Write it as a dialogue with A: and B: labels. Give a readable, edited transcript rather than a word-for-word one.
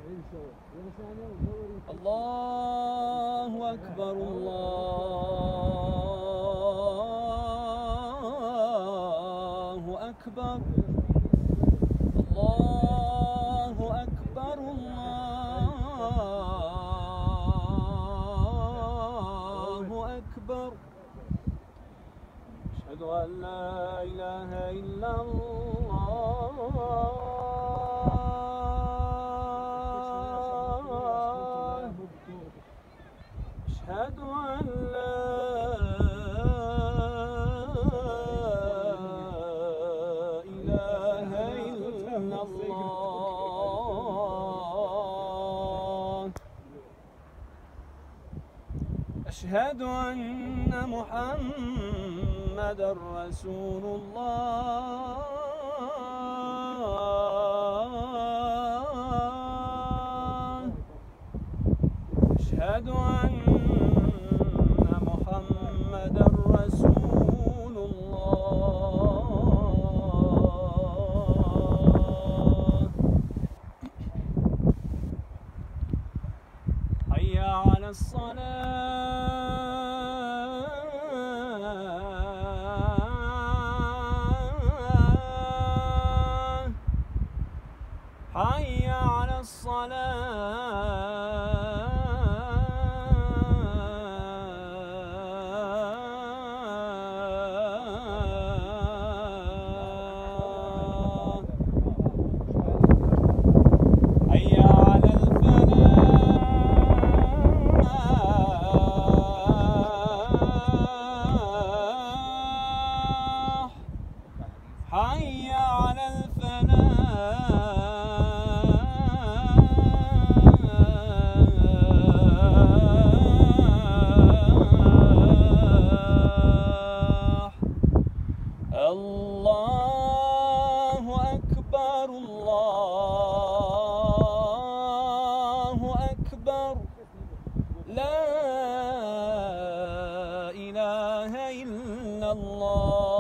A: الله أكبر الله أكبر الله أكبر الله أكبر. أشهد أن لا إله إلا الله أشهد أن لا إله إلا الله أشهد أن محمدًا رسول الله أشهد أن محمدًا رسول الله. حي على الصلاة حي على الصلاة حي على الفلاح حي على الفلاح. الله أكبر الله أكبر لا إله إلا الله.